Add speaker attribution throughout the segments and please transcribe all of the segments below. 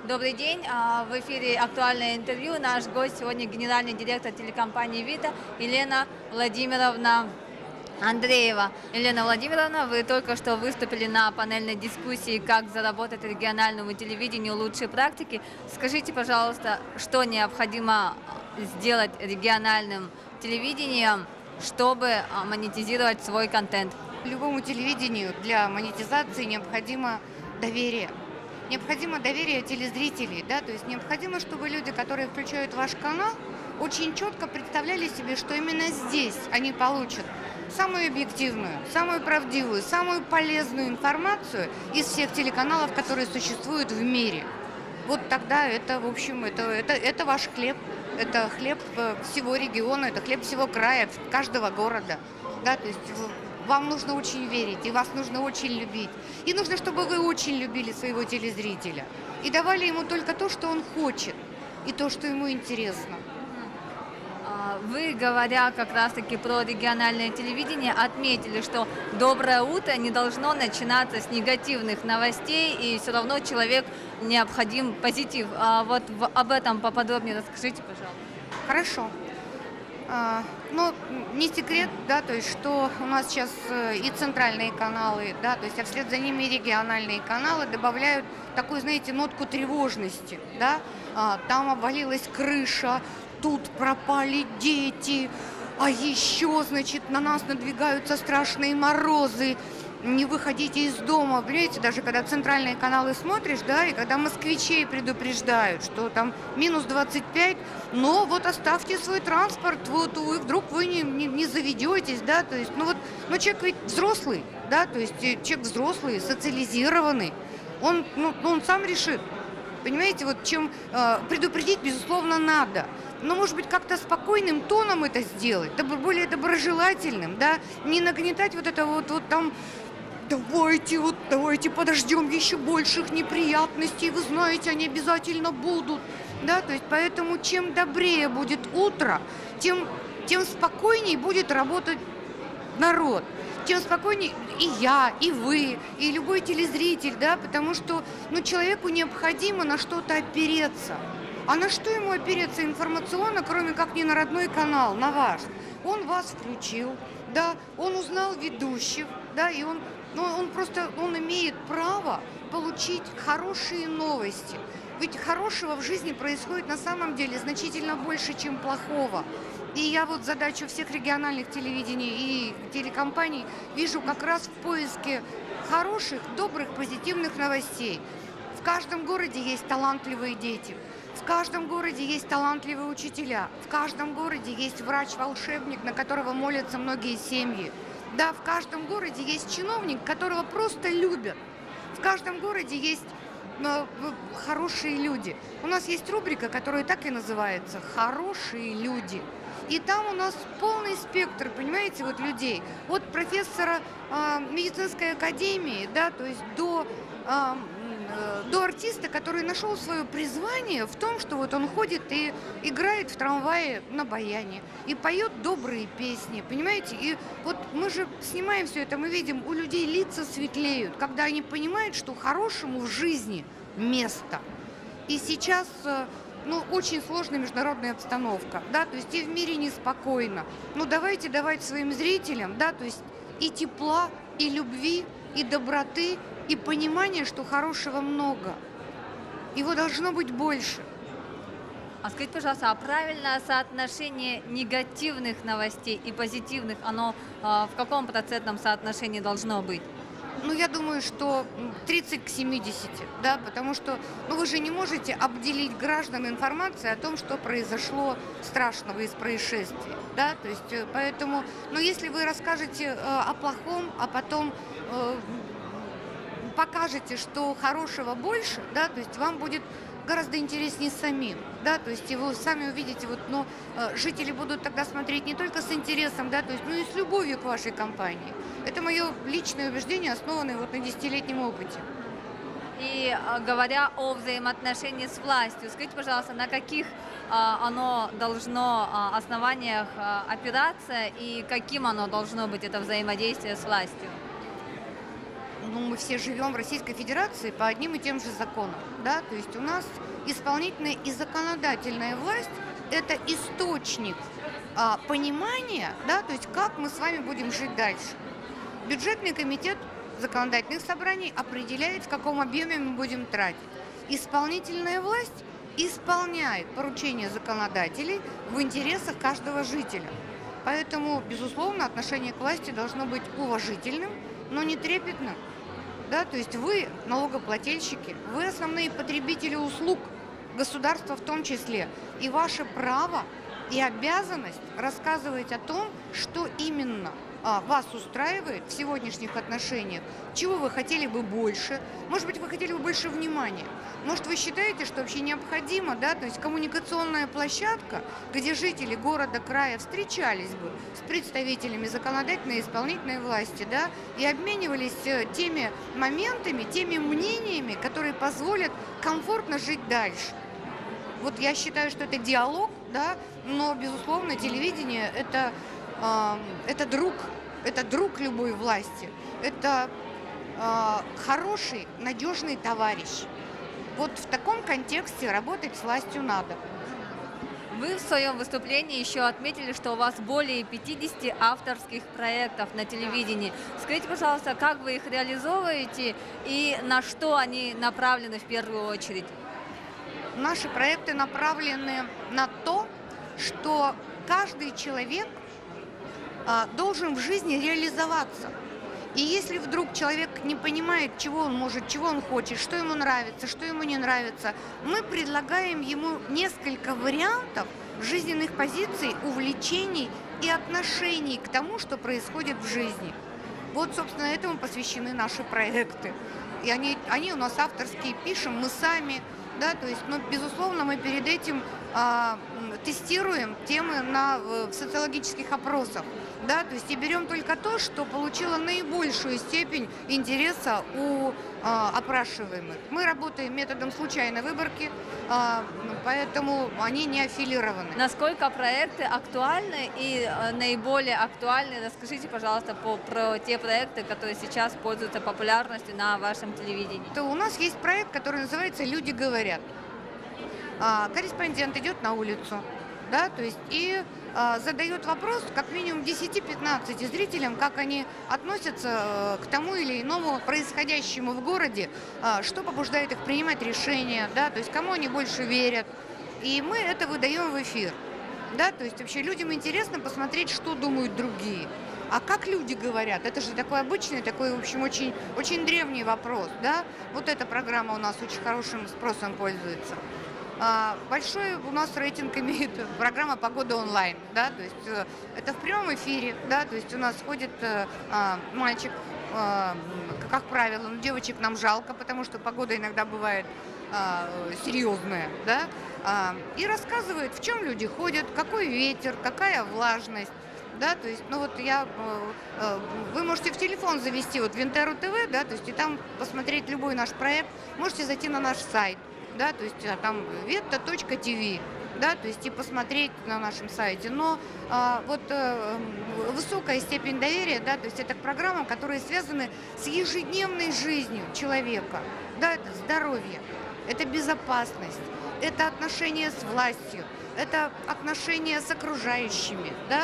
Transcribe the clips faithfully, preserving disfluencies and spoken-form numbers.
Speaker 1: Добрый день, а, в эфире актуальное интервью. Наш гость сегодня генеральный директор телекомпании «Вита» Елена Владимировна Андреева. Елена Владимировна, вы только что выступили на панельной дискуссии «Как заработать региональному телевидению лучшие практики». Скажите, пожалуйста, что необходимо сделать региональным телевидением, чтобы а, монетизировать свой контент?
Speaker 2: Любому телевидению для монетизации необходимо доверие. Необходимо доверие телезрителей, да, то есть необходимо, чтобы люди, которые включают ваш канал, очень четко представляли себе, что именно здесь они получат самую объективную, самую правдивую, самую полезную информацию из всех телеканалов, которые существуют в мире. Вот тогда это, в общем, это, это, это ваш хлеб, это хлеб всего региона, это хлеб всего края, каждого города, да, то есть вам нужно очень верить, и вас нужно очень любить. И нужно, чтобы вы очень любили своего телезрителя. И давали ему только то, что он хочет, и то, что ему интересно.
Speaker 1: Вы, говоря как раз-таки про региональное телевидение, отметили, что «Доброе утро» не должно начинаться с негативных новостей, и все равно человек необходим позитив. А вот в, об этом поподробнее расскажите, пожалуйста.
Speaker 2: Хорошо. А, ну, не секрет, да, то есть, что у нас сейчас и центральные каналы, да, то есть, а вслед за ними и региональные каналы добавляют такую, знаете, нотку тревожности, да, а, там обвалилась крыша, тут пропали дети, а еще, значит, на нас надвигаются страшные морозы, не выходите из дома, понимаете, даже когда центральные каналы смотришь, да, и когда москвичей предупреждают, что там минус двадцать пять, но вот оставьте свой транспорт, вот вы, вдруг вы не, не, не заведетесь, да, то есть, ну вот, ну человек ведь взрослый, да, то есть человек взрослый, социализированный, он, ну, он сам решит, понимаете, вот чем э, предупредить, безусловно, надо. Но, может быть, как-то спокойным тоном это сделать, более доброжелательным, да, не нагнетать вот это вот, вот там, давайте, вот, давайте подождем еще больших неприятностей, вы знаете, они обязательно будут, да, то есть поэтому чем добрее будет утро, тем, тем спокойнее будет работать народ, тем спокойнее и я, и вы, и любой телезритель, да, потому что, ну, человеку необходимо на что-то опереться. А на что ему опереться информационно, кроме как не на родной канал, на ваш? Он вас включил, да, он узнал ведущих, да, и он, ну, он просто, он имеет право получить хорошие новости. Ведь хорошего в жизни происходит на самом деле значительно больше, чем плохого. И я вот задачу всех региональных телевидений и телекомпаний вижу как раз в поиске хороших, добрых, позитивных новостей. В каждом городе есть талантливые дети. В каждом городе есть талантливые учителя, в каждом городе есть врач-волшебник, на которого молятся многие семьи. Да, в каждом городе есть чиновник, которого просто любят. В каждом городе есть ну, хорошие люди. У нас есть рубрика, которая так и называется «Хорошие люди». И там у нас полный спектр, понимаете, вот людей. От профессора э, медицинской академии, да, то есть до... Э, до артиста, который нашел свое призвание в том, что вот он ходит и играет в трамвае на баяне и поет добрые песни, понимаете? И вот мы же снимаем все это, мы видим, у людей лица светлеют, когда они понимают, что хорошему в жизни место. И сейчас, ну, очень сложная международная обстановка, да, то есть и в мире неспокойно. Ну, давайте давать своим зрителям, да, то есть и тепла, и любви, и доброты, и понимание, что хорошего много. Его должно быть больше.
Speaker 1: А скажите, пожалуйста, а правильное соотношение негативных новостей и позитивных, оно а, в каком процентном соотношении должно быть?
Speaker 2: Ну, я думаю, что тридцать к семидесяти, да, потому что, ну, вы же не можете обделить граждан информацией о том, что произошло страшного из происшествий, да, то есть, поэтому, ну, если вы расскажете э, о плохом, а потом э, покажете, что хорошего больше, да, то есть вам будет гораздо интереснее самим, да, то есть вы сами увидите, вот, но э, жители будут тогда смотреть не только с интересом, да, то есть, ну и с любовью к вашей компании. Это мое личное убеждение, основанное вот на десятилетнем опыте.
Speaker 1: И говоря о взаимоотношении с властью, скажите, пожалуйста, на каких а, оно должно а, основаниях а, опираться и каким оно должно быть, это взаимодействие с властью?
Speaker 2: ну, мы все живем в Российской Федерации по одним и тем же законам, да, то есть у нас исполнительная и законодательная власть – это источник а, понимания, да, то есть как мы с вами будем жить дальше. Бюджетный комитет законодательных собраний определяет, в каком объеме мы будем тратить. Исполнительная власть исполняет поручения законодателей в интересах каждого жителя. Поэтому, безусловно, отношение к власти должно быть уважительным, но не трепетным. Да? То есть вы, налогоплательщики, вы основные потребители услуг, государства в том числе. И ваше право и обязанность рассказывать о том, что именно а, вас устраивает в сегодняшних отношениях, чего вы хотели бы больше, может быть, вы хотели бы больше внимания, может, вы считаете, что вообще необходимо, да, то есть коммуникационная площадка, где жители города, края встречались бы с представителями законодательной и исполнительной власти, да, и обменивались теми моментами, теми мнениями, которые позволят комфортно жить дальше. Вот я считаю, что это диалог, да, но, безусловно, телевидение – это, э, это друг, это друг любой власти, это э, хороший, надежный товарищ. Вот в таком контексте работать с властью надо.
Speaker 1: Вы в своем выступлении еще отметили, что у вас более пятидесяти авторских проектов на телевидении. Скажите, пожалуйста, как вы их реализовываете и на что они направлены в первую очередь?
Speaker 2: Наши проекты направлены на то, что каждый человек а, должен в жизни реализоваться. И если вдруг человек не понимает, чего он может, чего он хочет, что ему нравится, что ему не нравится, мы предлагаем ему несколько вариантов жизненных позиций, увлечений и отношений к тому, что происходит в жизни. Вот, собственно, этому посвящены наши проекты. И они, они у нас авторские, пишем мы сами, да, то есть, но, безусловно, мы перед этим а, тестируем темы на, в социологических опросах. Да, то есть и берем только то, что получило наибольшую степень интереса у а, опрашиваемых. Мы работаем методом случайной выборки, а, поэтому они не аффилированы.
Speaker 1: Насколько проекты актуальны и а, наиболее актуальны? Расскажите, пожалуйста, по, про те проекты, которые сейчас пользуются популярностью на вашем телевидении.
Speaker 2: То у нас есть проект, который называется «Люди говорят». А, корреспондент идет на улицу, да, то есть и а, задает вопрос как минимум десяти-пятнадцати зрителям, как они относятся а, к тому или иному происходящему в городе, а, что побуждает их принимать решения, да, то есть кому они больше верят. И мы это выдаем в эфир. Да, то есть вообще людям интересно посмотреть, что думают другие. А как люди говорят? Это же такой обычный, такой, в общем, очень, очень древний вопрос. Да? Вот эта программа у нас очень хорошим спросом пользуется. Большой у нас рейтинг имеет программа «Погода онлайн», да, то есть это в прямом эфире, да, то есть у нас ходит а, мальчик, а, как правило, ну, девочек нам жалко, потому что погода иногда бывает а, серьезная, да, а, и рассказывает, в чем люди ходят, какой ветер, какая влажность. Да, то есть, ну вот я, вы можете в телефон завести вот Винтеру ТВ, да, то есть и там посмотреть любой наш проект, можете зайти на наш сайт. Да, то есть там вета точка тв, да, то есть и посмотреть на нашем сайте. Но а, вот а, высокая степень доверия, да, то есть это программы, которые связаны с ежедневной жизнью человека, да, это здоровье, это безопасность, это отношения с властью, это отношения с окружающими, да,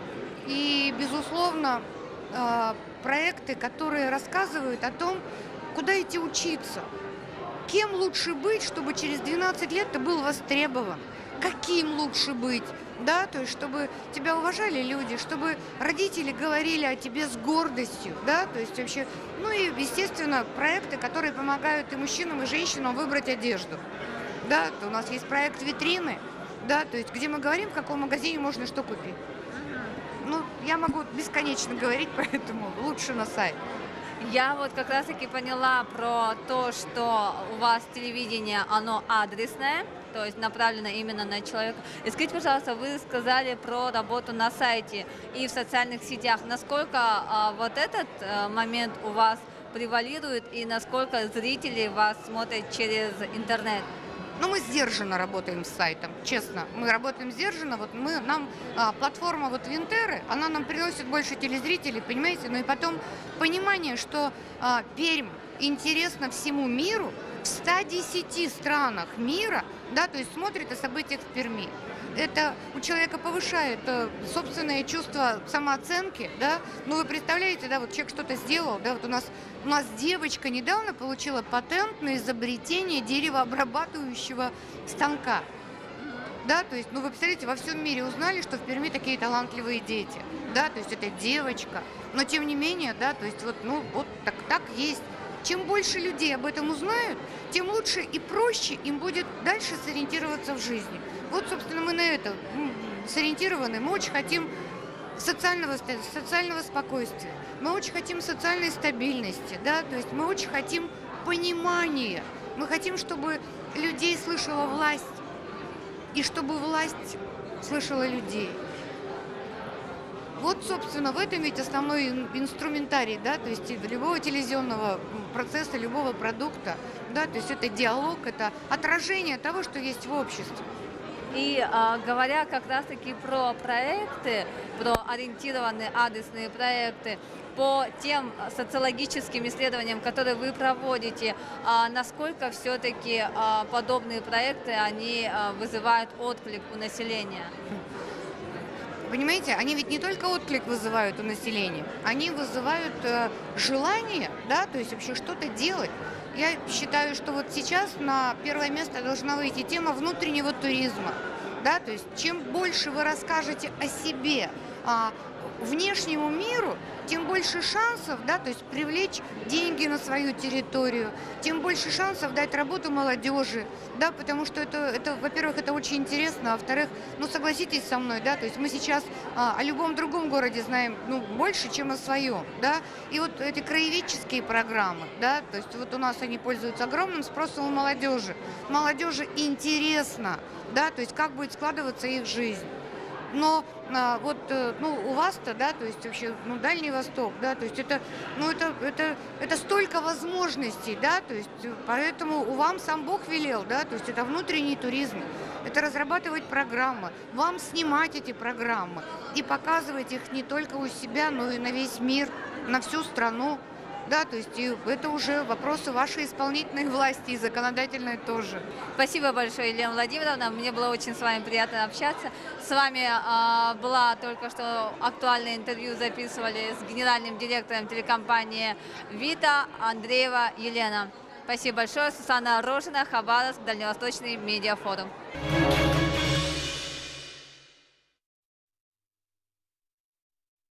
Speaker 2: и, безусловно, а, проекты, которые рассказывают о том, куда идти учиться. Кем лучше быть, чтобы через двенадцать лет ты был востребован? Каким лучше быть? Да, то есть, чтобы тебя уважали люди, чтобы родители говорили о тебе с гордостью, да, то есть вообще, ну и, естественно, проекты, которые помогают и мужчинам, и женщинам выбрать одежду. Да, у нас есть проект «Витрины», да, то есть, где мы говорим, в каком магазине можно что купить. Ну, я могу бесконечно говорить, поэтому лучше на сайт.
Speaker 1: Я вот как раз-таки поняла про то, что у вас телевидение, оно адресное, то есть направлено именно на человека. И скажите, пожалуйста, вы сказали про работу на сайте и в социальных сетях. Насколько а, вот этот а, момент у вас превалирует и насколько зрители вас смотрят через интернет?
Speaker 2: Но мы сдержанно работаем с сайтом, честно. Мы работаем сдержанно. Вот мы, нам а, платформа вот Винтеры, она нам приносит больше телезрителей, понимаете? Ну и потом понимание, что а, Пермь интересна всему миру, в ста десяти странах мира, да, то есть смотрит о событиях в Перми. Это у человека повышает э, собственное чувство самооценки, да. Ну вы представляете, да, вот человек что-то сделал, да, вот у нас у нас девочка недавно получила патент на изобретение деревообрабатывающего станка. Да, то есть, ну вы представляете, во всем мире узнали, что в Перми такие талантливые дети, да, то есть это девочка, но тем не менее, да, то есть вот, ну вот так, так есть. Чем больше людей об этом узнают, тем лучше и проще им будет дальше сориентироваться в жизни. Вот, собственно, мы на это сориентированы. Мы очень хотим социального, социального спокойствия, мы очень хотим социальной стабильности, да, то есть мы очень хотим понимания, мы хотим, чтобы людей слышала власть, и чтобы власть слышала людей. Вот, собственно, в этом ведь основной инструментарий, да, то есть любого телевизионного процесса, любого продукта, да, то есть это диалог, это отражение того, что есть в обществе.
Speaker 1: И а, говоря как раз-таки про проекты, про ориентированные адресные проекты, по тем социологическим исследованиям, которые вы проводите, а, насколько все-таки а, подобные проекты, они а, вызывают отклик у населения?
Speaker 2: Понимаете, они ведь не только отклик вызывают у населения, они вызывают э, желание, да, то есть вообще что-то делать. Я считаю, что вот сейчас на первое место должна выйти тема внутреннего туризма, да, то есть чем больше вы расскажете о себе, о внешнему миру, тем больше шансов, да, то есть привлечь деньги на свою территорию, тем больше шансов дать работу молодежи, да, потому что это, это во-первых, это очень интересно, а во-вторых, ну, согласитесь со мной, да, то есть мы сейчас а, о любом другом городе знаем, ну, больше, чем о своем, да, и вот эти краеведческие программы, да, то есть вот у нас они пользуются огромным спросом у молодежи. Молодежи интересно, да, то есть как будет складываться их жизнь. Но а, вот, ну, у вас-то, да, то есть вообще, ну, Дальний Восток, да, то есть это, ну, это, это, это столько возможностей, да, то есть поэтому у вам сам Бог велел, да, то есть это внутренний туризм, это разрабатывать программы, вам снимать эти программы и показывать их не только у себя, но и на весь мир, на всю страну. Да, то есть и это уже вопросы вашей исполнительной власти и законодательной тоже.
Speaker 1: Спасибо большое, Елена Владимировна. Мне было очень с вами приятно общаться. С вами а, была только что актуальное интервью, записывали с генеральным директором телекомпании «Вита» Андреева Елена. Спасибо большое. Сусанна Рожина, Хабаровск, Дальневосточный медиафорум.